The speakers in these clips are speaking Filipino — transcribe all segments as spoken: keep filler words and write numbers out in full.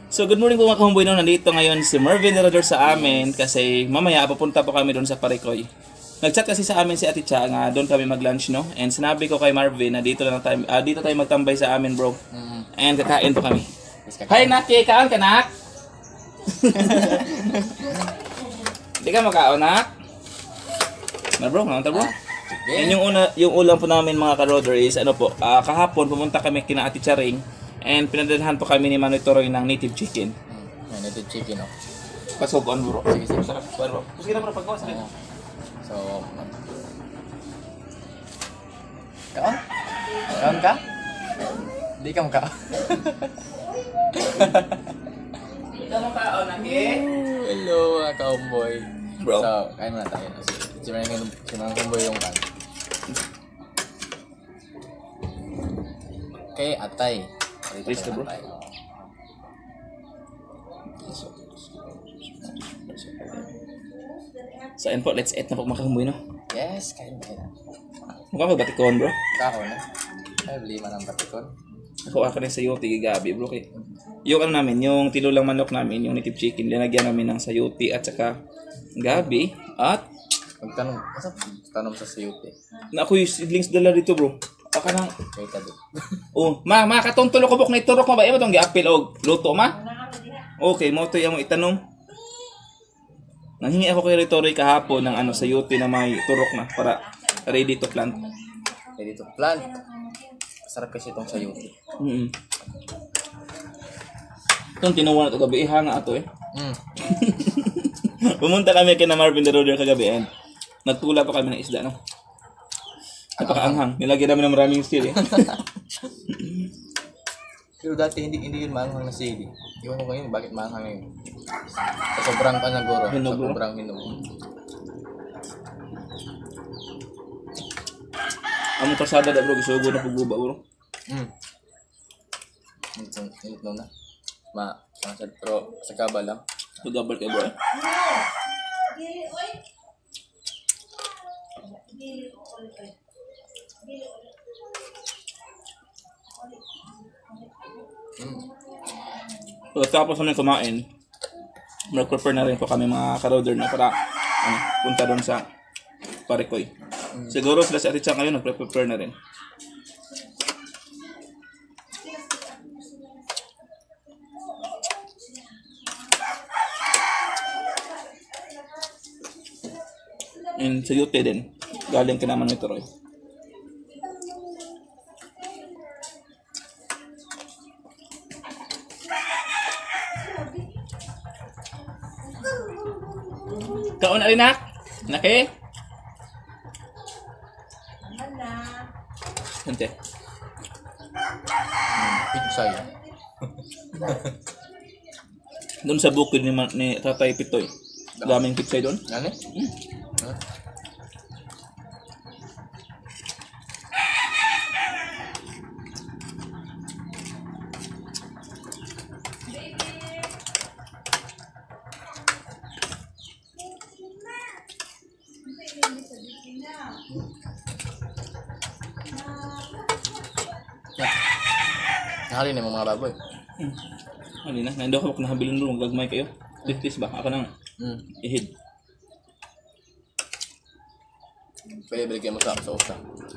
So good morning po mga kahumboy, no? Nandito ngayon si Mervin Rodor sa amin kasi mamaya papunta po kami doon sa Parikoy. Nag-chat kasi sa amin si Ate Cha nga doon kami mag-lunch, no? And sinabi ko kay Marvin na dito lang tayo, uh, dito tayo magtambay sa amin, bro. Mm. And kakain po kami. Hi, Naki! Kaon ka, Nak? Hindi ka makaon, Nak? Na, bro? Nanta, bro? And yung, una, yung ulam po namin mga ka-roder is, ano po, uh, kahapon pumunta kami kina Ate Charing and pinadalhan po kami ni Manoy Toroy ng native chicken. Mm. Native chicken, oh. Pasok on, bro. Sige, sige. Sarap, bro. Sige na, bro. Pagkawa, sige. Oh. So, kaon? Kaon ka? Hindi ka makaon. Hindi ka makaon, Naki? Hello, mga ka-homeboy. Bro. So, kain muna tayo. Si mga si mga homeboy yung kan. Okay, atay. Please, bro. Atay. So, ayun po, let's eat na po mga kahumboy, no? Yes, kain kain. Mukha may batikon, bro. Kahon, eh. Ay, lima ng batikon. Ako ako rin sa yuti, gabi, bro. Kay yung ano namin, yung tinulang manok namin, yung native chicken, linagyan namin ng sayuti at saka gabi at Magtanong, asa tanong sa siyute? na ako yung seedlings dala dito, bro. Aka nang Kay tado. oh, ma, ma katong tulo ko bok na iturok mo ba? Imo tong giapil og luto, ma? Okay, mo to yung itanong. Nanghingi ako kay Ritory kahapon ng ano sayuti na may turok na para ready to plant. Ready to plant. Sarap kasi itong sayuti. Mm. Itong tinuwa na ito gabi, ihanga ato eh. Mm. Pumunta kami kina Marvin the Roder kagabi and nagtula pa kami ng isda, no? Napakaanghang. Nilagyan namin ng maraming sili. Pero dati hindi hindi yun maanghang na sili. Iwan ko ngayon bakit maanghang ngayon. Sa sobrang panaguro. Sa Hinog, bro. sobrang hinog. Among kasada da bro, gisugo na pagbuba bro. Mm. Ito, ito na. Ma, masad pero sa kaba lang. Pagabal kay bro eh. Mm. Pagkatapos namin kumain, mag-prepare na rin po kami mga ka-roder na para ano, punta doon sa Parikoy. Siguro sila si Ate Chang ngayon nag-prepare na rin. And sa Yute din, galing kinaman ni Toroy. Kaon na rin, Nak? Naki? Hante. Pizza yun. Doon sa bukid ni, Ma- ni Tatay Pitoy. Daming pizza doon. Yan eh? Huh? Nahalin na yung mga baboy. Hmm. Ano na? Nando ako kung nahabilin doon. Magagmay kayo. Tis-tis ba? Ako nang Mm. ihid. Pwede balik mo sa sa usa.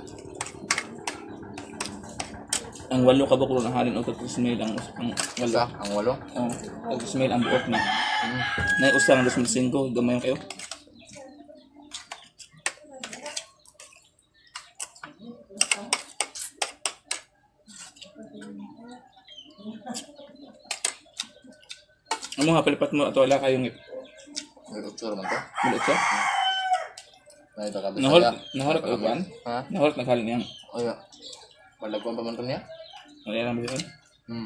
Ang walo ka ba kung nahalin o tag-smell ang, ang walo? Usa, ang walo. Oo. Tag-smell ang buok na. Mm. Na usang ang dos mil cinco. Gamay kayo. Ano nga palipat mo ato wala kayong May utsura man to. bulit siya? May ito ka Nahol, nahol ka ba? Ha? Nahol naghalin niyang. O ya. Malagpuan pa man to niya? Ano yan ang bisan? Hmm.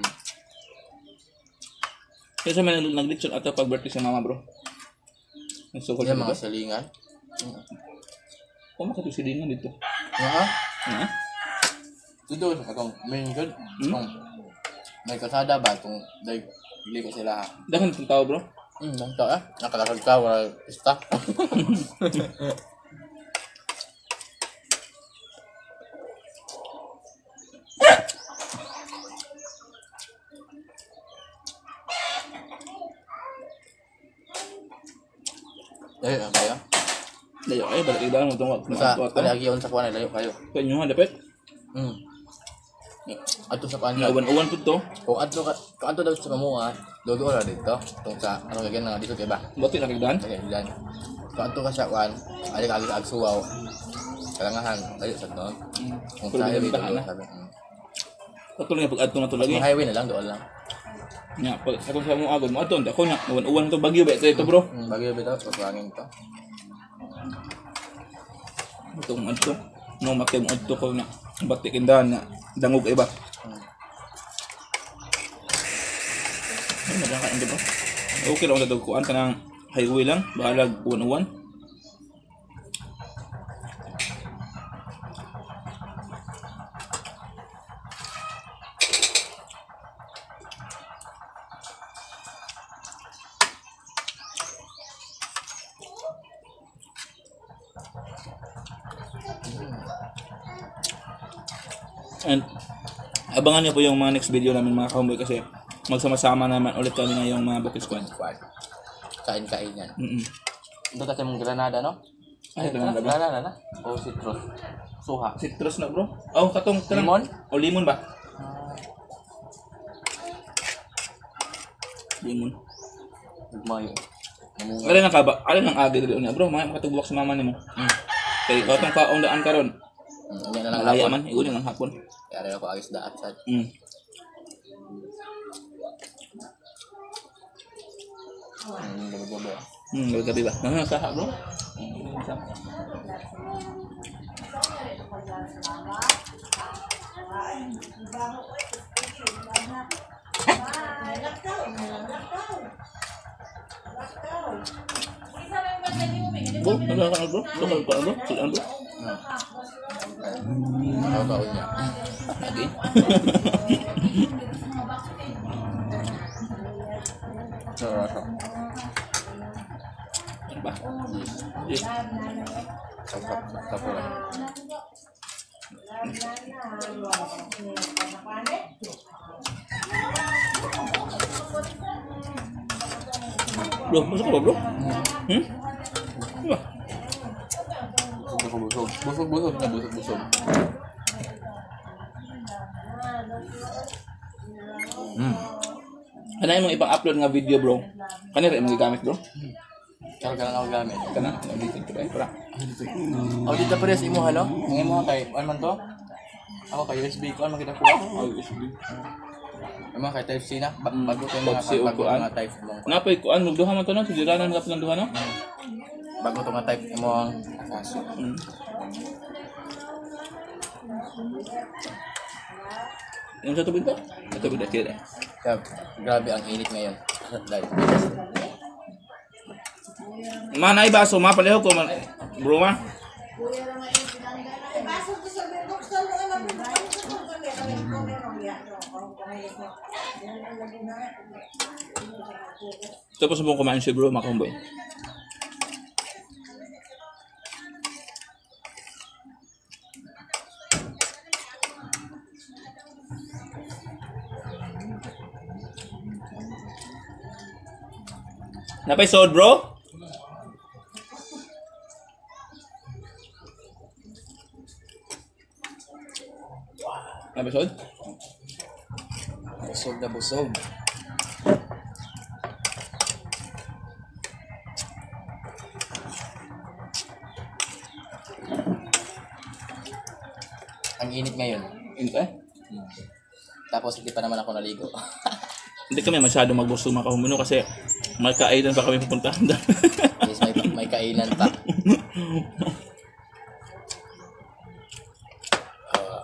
Kasi may nag- nag-lechon ato pag birthday sa mama bro. Nagsukol Yan siya mga ba? salingan. Mm. Kung makatusilingan dito. Nga? Ha? Dito sa akong main good. Hmm? Kung may kasada ba itong day bili ko sila. Dahan itong tao bro. Hmm, nang to ah. Nakatakag ka wala pista. Layo lang kayo. Layo ay balik idalan mo tong Sa palagi sa kuan layo kayo. Kanyo ha dapat. Hmm. Ato sa kuan. Uwan-uwan pud to. Kung ato ka, kung ato daw sa mamuha, dodo ra dito. Tong sa ano kagyan nga dito kay ba? Bati na kagdan. Kaya diyan. Kung ato ka sa kuan, ali kagi agsuwaw. Kalangahan, layo sa doon. Kung Pero kaya may dito tahan na. sabi. hmm. Patuloy nga pag adto na to lagi. Yung highway na lang doon lang. Nya pag ako sa mo agad mo adto ako nya uwan-uwan to bagyo ba ito bro. Hmm, bagyo bitaw, pagwangin to. Itong adto. No makim adto ko na bati kindahan na dangog iba. Hmm. Ay magkakain di ba? Okay lang sa kuan kanang highway lang bahalag uwan-uwan. And abangan niyo po yung mga next video namin mga ka-homeboy kasi magsama-sama naman ulit kami ngayong mga Bukid Squad. Kuan. Kain-kain yan. Mm. Ito kasi mong granada, no? Ay, granada ba? Granada na. O citrus. Suha. Citrus na bro. Oh, katong kanang- Limon? O limon ba? Limon. Nagmayo. Namunga. Ala nang kaba, ala nang agi dili unya bro, mga makatubok sa mama nimo. Hmm. Kay katong kaong daan karon. Hmm, Unya na lang Malaya hapon. man, iguni lang hapon. Kaya rin ako agis daat sa. Mm. Hmm, gabi-gabi. ah. Hmm, gabi ba? Ano sa bro? Mm, sa- Bro, ano ka bro? Ano ka bro? Ano bro? Ano ba unya? Lagi. Sarap. Ano ba? Yes. Sarap. Sarap lang. Bro, masuk ka ba bro? Hmm? Ano ba? Busog-busog. Busog-busog na busog-busog. Hmm. Ano yung mga ipang-upload nga video bro? Kanina rin mga gamit bro? Kaya ka lang ako gamit. Kana, dito ko dahil para. Ako dito pa rin sa imo, halo? Ngayon mo kay, ano man to? Ako kay U S B ko, ano makita ko? Oh, U S B. Yung mga kay Type-C na, ba- Mm, bago ko yung mga, Type-C o bago kuan. mga type mong, Napay kuan magduha man to no, sudiranan ka ng duha no? bago to nga type mo ang kaso. Mm. Yung sa tubig ba? Sa tubig na kira. Kaya, grabe ang init ngayon. Dahil, Mana ay baso, mapaleho ko man. Bro ma. Tapos mo kumain si bro, makamboy. Napay sod bro? Napay sod? busog na busog. Ang init ngayon. Inte? Tapos hindi pa naman ako naligo. Hindi kami masyado magbusog mga kahumuno kasi may kainan pa kami pupuntahan doon. Yes, may, may kainan pa. Uh,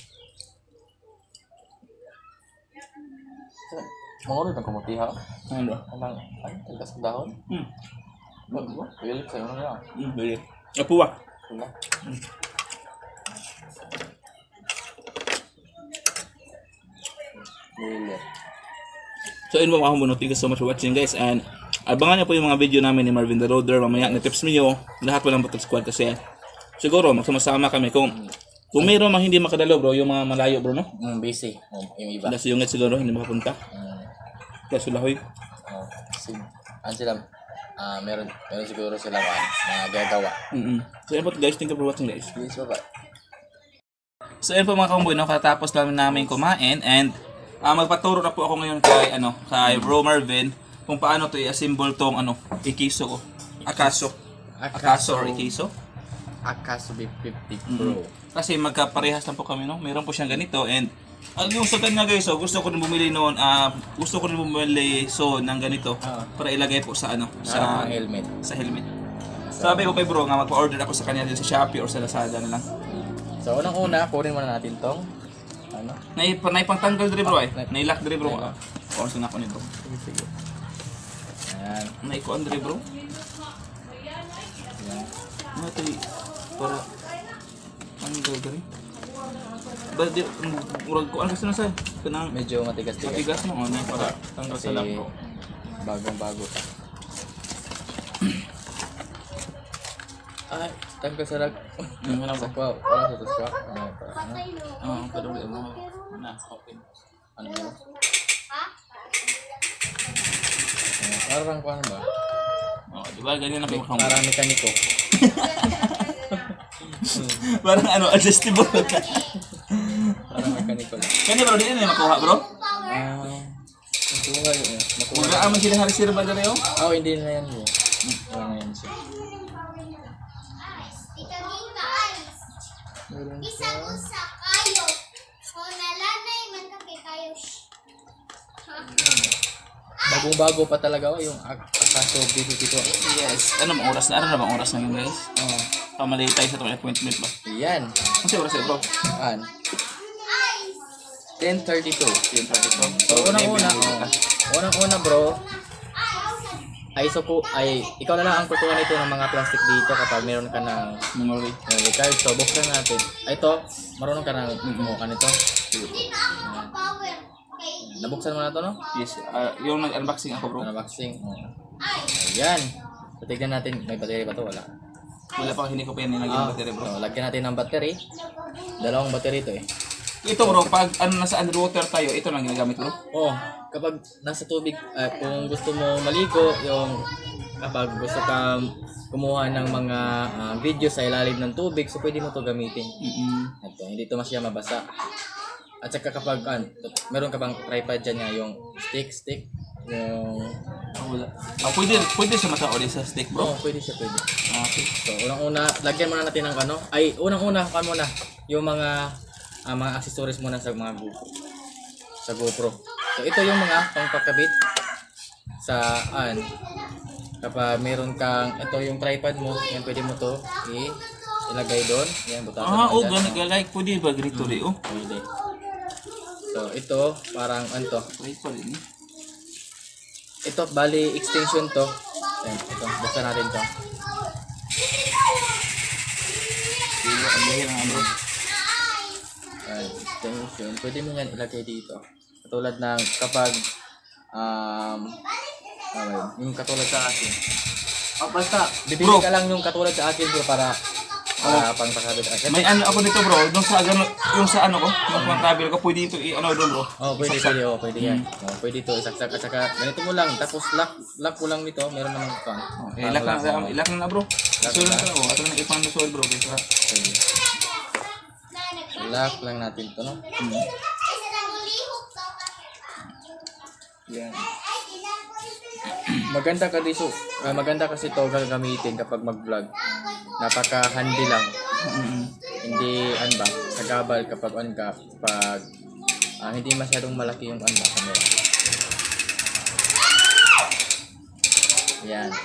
Mangurot ang kumutiha. Ano? Anong, ay, tagas ng dahon? Hmm. Ba't mo? Pilit sa'yo na lang. Hmm, bili. Apuwa. Wala. Pilit. So yun po mga kahumuno, thank you so much for watching guys and abangan niyo po yung mga video namin ni Marvin the Roader mamaya na tips niyo lahat walang Bukid Squad kasi siguro magsama-sama kami kung kung mayroon mang hindi makadalo bro yung mga malayo bro no? Mm, busy. Oh, yung iba. Kasi yung siguro hindi makapunta. Mm, Kaya sulahoy. oh, sim. Ano sila? ah meron meron siguro sila man mga gagawa. Mm-mm. So yan po guys, thank you for watching guys. Please bye. So yan po mga kamboy, no, katapos lang namin kumain and uh, magpaturo na po ako ngayon kay ano, kay Bro Marvin kung paano to i-assemble tong ano, ikiso ko. Akaso. Akaso or ikiso. Akaso B fifty Mm-hmm. Pro. Kasi magkaparehas lang po kami, no. Meron po siyang ganito and ang yung sa kanya guys, so gusto ko rin bumili noon, ah gusto ko rin bumili so ng ganito Ah. para ilagay po sa ano, Sa sa helmet. sa helmet. Sabi ko kay Bro nga magpa-order ako sa kanya din sa Shopee or sa Lazada na lang. So unang-una, kunin muna natin tong ano? Nay naipantanggal diri bro ay. Ah, Nailak diri bro. nailak. Kung saan ako ni bro. Sige, sige. Ayan. Naikuan diri bro. Ayan. Ano ito para ano gawin diri? Ba di murag ko ano kasi na sa kanang Medyo matigas-tigas. matigas mo ano para tanggal sa Kasi lap bro. bagong-bago pa. Ay, tanggal sa lag. Yung ano Sa ba? kwa, wala sa taswa. Ano pa? Ano? Ah, pero di mo na open. Ano yun? Ayan, parang kung ano ba? Oh, di ba ganyan na po kamo. Parang mekaniko. Parang ano adjustable. Parang mekaniko lang. Kani bro di na makuha bro. Ah, ito nga yun. Makuha. Wala aman sila harisir ba diri oh. Oh, hindi na yan yun. Wala na yan siya. Meron Isa usa kayo. Kung nalanay man ka kay kayo. bagong-bago pa talaga oh, yung Ak- Akaso B fifty Pro. Yes. Ano bang oras na? Ano na bang oras na yun guys? Oh, Pamalay tayo sa itong appointment ba? yan. Kasi oras yun bro. An. ten thirty-two. Yun pa ito. So, unang-una, oh, unang-una bro, ay so ko ay ikaw na lang ang kukuha nito ng mga plastic dito kapag meron ka ng Memory. memory card. So, buksan natin. Ay, ito, marunong ka ng kumuha nito. Power kay Nabuksan mo na to, no? Yes. ah, yung nag-unboxing ako bro. Unboxing. Oh. Ayan. So, tignan natin, may battery ba to? Wala. Wala pa hindi ko pa yan nilagyan ng battery bro. So, lagyan natin ng battery. Dalawang battery to eh. Ito bro, pag ano nasa underwater tayo, ito lang ginagamit bro. Oh, kapag nasa tubig, ah, kung gusto mo maligo, yung kapag gusto ka kumuha ng mga ah, video sa ilalim ng tubig, so pwede mo to gamitin. Mm-mm. Ito, hindi to masya mabasa. At saka kapag, ah, meron ka bang tripod dyan niya, yung stick, stick, yung, Ah, wala. Ah, pwede, pwede siya mataori sa stick bro. oh, pwede siya, pwede. Ah, okay. So, unang-una, lagyan muna natin ng ano, ay, unang-una, kan muna, yung mga, ah, mga accessories muna sa mga GoPro. Sa GoPro. So, ito yung mga pangpakabit sa, an, kapag meron kang, ito yung tripod mo, yan, pwede mo to, i, ilagay doon, yan, butasan Ah, mo oh, dyan. ganun like pwede ba grito rin oh. Pwede. So, ito, parang, ano to, Wait pa rin. ito, bali, extension to, yan, ito, buksan natin to. Sige, ang lahir nga bro. Ayan, extension. Pwede mo yan ilagay dito. Katulad ng kapag um ano yun, yung katulad sa akin. Oh, basta bibili Bro. ka lang yung katulad sa akin bro para para pang pakabit akin. May ano ako dito bro, yung sa gano, yung sa ano ko, yung pang travel ko, pwede ito i-ano doon bro. Oh, pwede pwede oh, pwede yan. Oh, pwede to isaksak at saka ganito mo lang tapos lock lock mo lang nito, meron namang kan. Eh, ilak lang sa ilak lang na bro. So lang na. sa oh, ato na ipang lusod bro, kaya Pwede. Lock lang natin to no. Isa na mulihok sa Yan. Maganda ka dito. ah, maganda kasi to gagamitin kapag mag-vlog. Napaka-handy lang. mm Hindi ano ba, sagabal kapag on ka pag ah, hindi masyadong malaki yung ano ba, camera. Yan.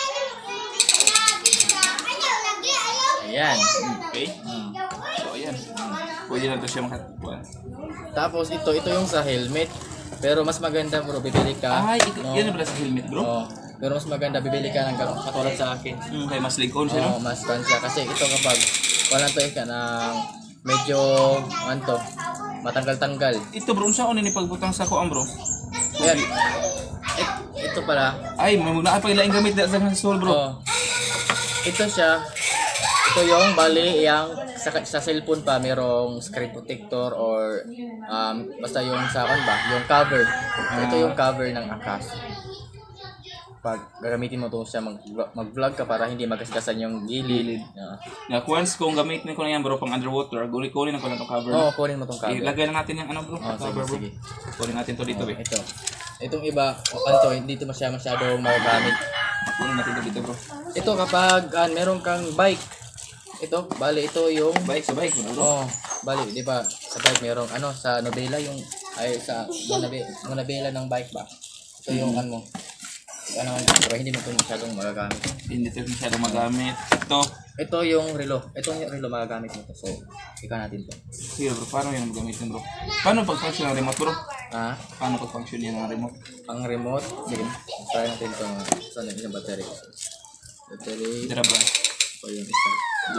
Ayan. Okay. Mm. So ayan. Pwede na to siya makakuha. Tapos ito, ito yung sa helmet. Pero mas maganda bro, bibili ka. Ay, ito, no? yan na pala sa helmet bro. Oo. Pero mas maganda, bibili ka ng ganun, katulad sa akin. Mm, kaya mas ligon siya Oo, no. mas fun siya. Kasi ito kapag wala to ka ng medyo, ano to, matanggal-tanggal. Ito bro, unsa ko ni pagbutang sa kuan bro? Ayan. It, ito pala. Ay, may muna pa ilaing gamit dahil sa sol bro. Oh. Ito siya. Ito yung bali, yung sa, sa cellphone pa, merong screen protector or um, basta yung sa kan ba, yung cover. Ito yung cover ng Akaso. kapag gagamitin mo to siya mag mag-vlog ka para hindi magasgasan yung gilid. Yeah. Na once kung gamitin ko na yan bro pang underwater, guli-guli na ko lang itong cover. Oo, kunin mo tong cover. Ilagay na natin yung ano bro, Oh, sige, cover bro. sige. Kunin natin to dito Oh, eh. ito. Itong iba, o kanto, hindi ito masyadong masyadong magagamit. Kunin natin to dito bro. Ito kapag uh, meron kang bike. Ito, bali ito yung Bike sa bike bro. bro. oh, bali, di ba? Sa bike merong ano sa nobela yung ay sa nobela, nobela ng bike ba? Ito yung ano mo. Ano, pero hindi mo ito masyadong magagamit. Hindi ito masyadong magamit. Ito. Ito yung relo. Ito yung relo magagamit mo to. So, ika natin to. Sige bro, paano yan gamitin bro? Paano pag-function ng remote bro? Ha? Paano pag-function yan ng remote? Ang remote. Sige. Try natin to. Saan yung isang battery? Battery. Dira bro. O yung isa.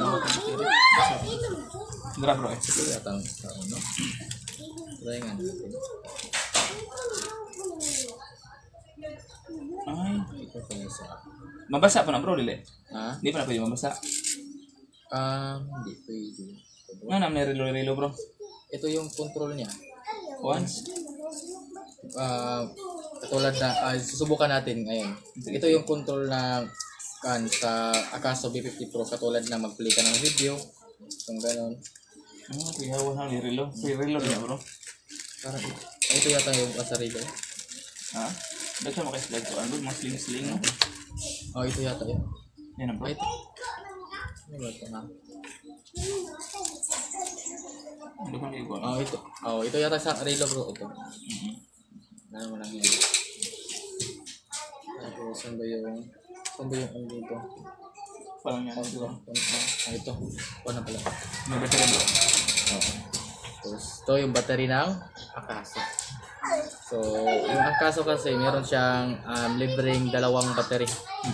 Dira bro eh. Ito yatang sa uno. Try nga natin. Ay. Ito pa yung isa. Mabasa pa na bro, dili? Ha? Hindi pa na pwede mabasa. Um, hindi pwede. Ano na, may relo-relo bro? Ito yung control niya. Once. Ah, katulad na, ah, susubukan natin ngayon. Ito yung control na kan sa Akaso B fifty Pro, katulad na mag-play ka ng video. Kung gano'n. Oh, kaya wala may relo. May relo niya bro. Parang ito. Ito yata yung pasarilo. Ha? Dahil siya makaslide ko. Ano, mga sling-sling no? Oh, ito yata yun. Yan ang bro. Ah, ito. Ano ba ito nga? Ano ba kayo Oh, ito. Oh, ito yata sa relo bro. Ito. Mhm. Ano mo lang yun. Tapos, saan ba yung... Saan ba yung ano dito? Parang yan. Oh, ito. Ah, ito. Oh, na pala. May battery bro. Oo. Tapos, ito yung battery ng Akaso. So, yung Akaso kasi, meron siyang um, libreng dalawang battery.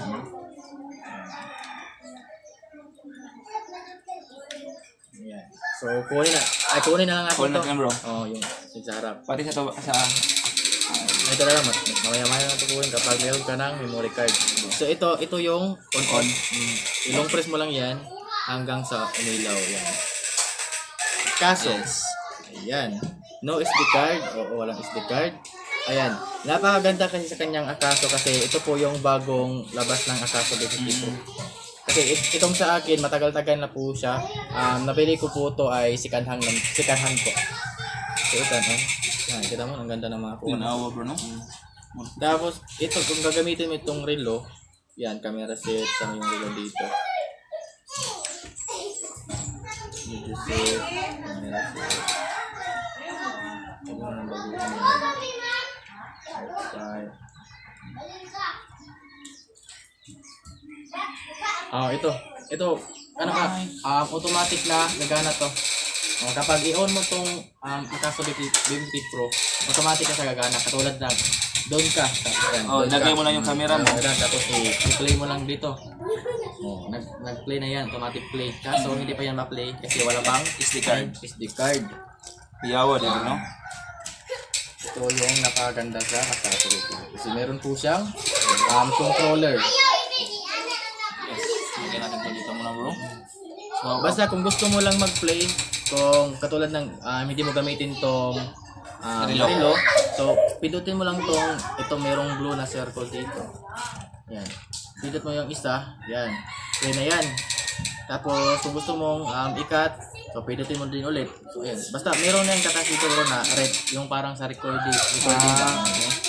Ayan. So, kunin na. Ay, kunin na lang natin Kunin ito. natin, bro. Oo, yung, yung sa harap. Pati sa to, sa Ito na lang, mat- mamaya-maya na ito kunin kapag meron ka ng memory card. So, ito, ito yung on-on. Mm. Ilong press mo lang yan hanggang sa umilaw. Yan. Kaso, ayan. No S D card. Oo, walang S D card. Ayan. Napakaganda kasi sa kanyang Akaso kasi ito po yung bagong labas ng Akaso B fifty Pro. Kasi it- itong sa akin, matagal-tagal na po siya. Um, nabili ko po ito ay second hand, second hand po. So ito, no? Yan, kita mo, ang ganda ng mga kuha. tinawa bro no? Tapos, ito, kung gagamitin mo itong relo, yan, camera set, sama yung relo dito. Video set, camera set. Ito na bago ko Ah, ito. Ito, ano ka, um, automatic na gagana to. Oh, kapag i-on mo tong um, Akaso B fifty Pro, automatic ka sa gagana. Katulad ng doon ka. Ayan, Oh, doon lagay ka. mo lang yung camera mo. Ah, ayan, tapos i- i-play mo lang dito. Oh, nag nag-play na yan, automatic play. Kaso hindi pa yan ma-play kasi wala bang S D card. S D card. Piyawa din no? Ito yung napakaganda sa Akaso B fifty. Kasi meron po siyang um, controller. Yes. Lagyan natin to dito muna bro. So, Basta kung gusto mo lang mag-play, kung katulad ng um, hindi mo gamitin tong um, Relo. relo, so pindutin mo lang tong ito merong blue na circle dito. Yan. Pindot mo yung isa, yan. Play na yan. Tapos kung gusto mong um, ikat, so pindutin mo din ulit. So ayan. Basta meron na yung katas dito bro na red, yung parang sa recording. recording Ah.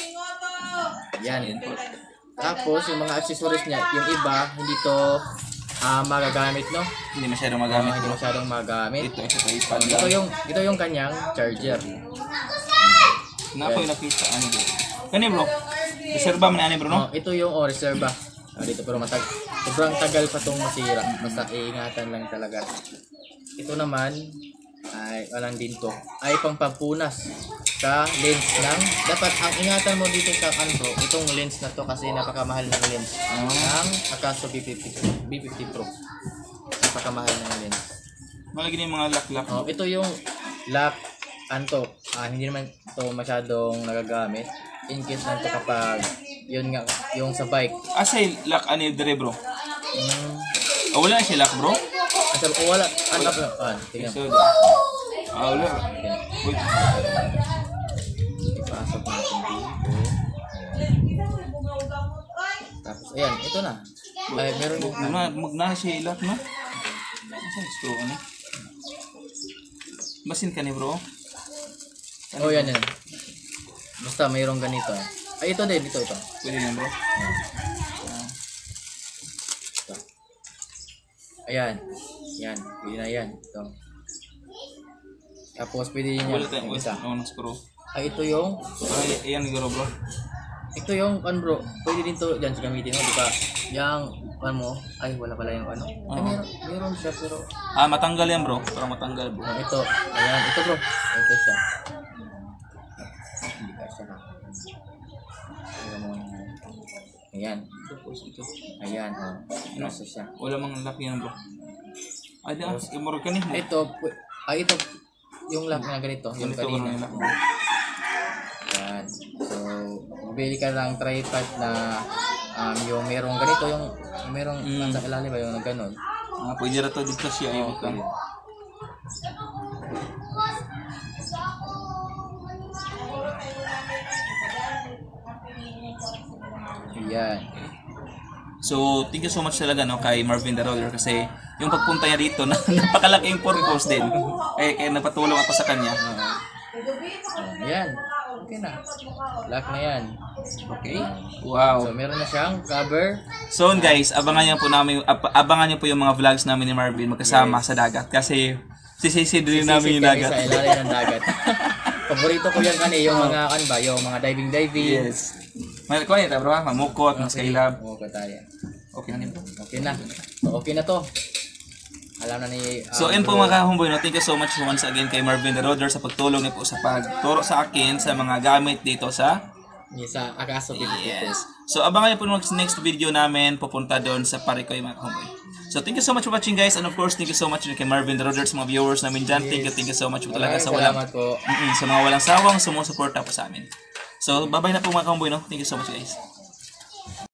Yan. Tapos yung mga accessories niya, yung iba hindi to ah magagamit, no? hindi masyadong Ah, magamit hindi bro. masyadong magamit. Ito, ito, ito, iPad Ito lang. yung ito yung kanyang charger. Na ako yung nakita, ano bro? Kani bro? Reserva man ani bro no? Oh, ito yung oh, reserva. Ah, dito pero matag sobrang tagal pa tong masira. Basta iingatan lang talaga. Ito naman ay walang din to. Ay pangpampunas sa lens ng dapat ang ingatan mo dito sa ano itong lens na to kasi napakamahal ng lens ng Akaso B fifty Pro. Napakamahal ng lens. Malagyan yung mga lock-lock. Oh, ito yung lock anto. Ah, hindi naman ito masyadong nagagamit. In case lang to kapag yun nga, yung sa bike. Asay lock ani dire bro? Hmm. Oh, wala na siya lock bro? Asa ko wala. Ano ba? Ah, tingnan. So, ah, wala. Wait. Ipasok natin dito. ayan, ito na. Ay, meron yung Mag magna siya ilak na. Saan screw ka ni? Basin ka ni bro. Oh, yan yan. Basta mayroong ganito. Ay, ito din, ito, ito. Pwede yan bro. Ito. Ayan. Yan, pwede na yan. Ito. Tapos pwede yun yan. Wala tayong Yung isa. wala ng screw. Ay, ito yung, Ay, ayan siguro bro. ito yung, ano bro, pwede din to dyan sa gamitin mo, di ba? Yung, ano mo, ay, wala pala yung ano. Ay, Oo. meron, meron siya, pero, Ah, matanggal yan bro. Para matanggal bro. ah, ito, ayan, ito bro. Ito siya. Hindi ka siya na. Ayan mo na. Ayan. Tapos ito. Ayan, oh. Nasa siya. Wala mang lock yan bro. Ay, di ah. Imurog ka ni. Ito, pu- ay, ito, yung lock na ganito, yung Ganito ko kanina. na yung lock. Yan. So, bili ka ng tripod na um, yung merong ganito, yung yung merong Mm. nasa ilalim ba yung ganon. Ah, pwede na to dito siya. Ibot lang. Yan. So, thank you so much talaga no kay Marvin the Roller kasi yung pagpunta niya dito na napakalaking purpose din. Eh, kaya napatulong ako sa kanya. Oh, yan. Okay na. Lock na yan. Okay? So, Wow. meron na siyang cover. So guys, abangan niyo po namin ab- abangan niyo po yung mga vlogs namin ni Marvin magkasama sa dagat kasi sisisid din namin yung Sisip kami dagat. sa ilalim ng dagat. Paborito ko yan kani, yung mga kan ba, yung mga diving-diving. Yes. May kuha niya bro, ha? Mamukot, mas kailab. Oo, ko tayo. Okay na nito. Okay na. So, okay na to. Alam na ni... ah, So, yun po bro. mga homeboy, no? Thank you so much once again kay Marvin the Roder sa pagtulong niyo po sa pagturo sa akin sa mga gamit dito sa Yung sa Akaso Pilipinas. Yes. So, abangan niyo po next next video namin pupunta doon sa Parikoy mga homeboy. So, thank you so much for watching guys and of course, thank you so much kay Marvin the Roder sa mga viewers namin dyan. Thank you, thank you so much po talaga sa walang Salamat po. Mm-mm, sa mga walang sawang sumusuporta po sa amin. So, bye-bye na po mga homeboy, no? Thank you so much guys.